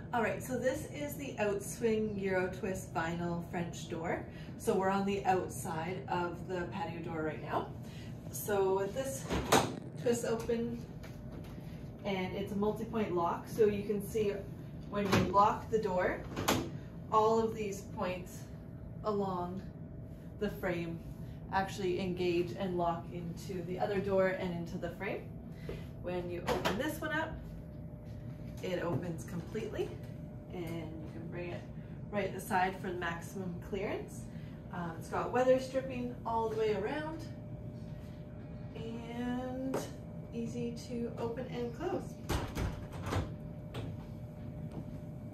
All right, so this is the Outswing Eurotwist vinyl French door. So we're on the outside of the patio door right now. So with this twist open, and it's a multi-point lock, so you can see when you lock the door, all of these points along the frame actually engage and lock into the other door and into the frame. When you open this one up, it opens completely, and you can bring it right at the side for maximum clearance. It's got weather stripping all the way around and easy to open and close.